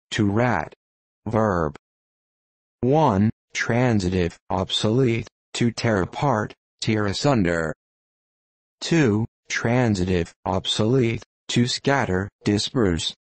torat. Verb. 1. Transitive, obsolete, to tear apart, tear asunder. 2. Transitive, obsolete, to scatter, disperse.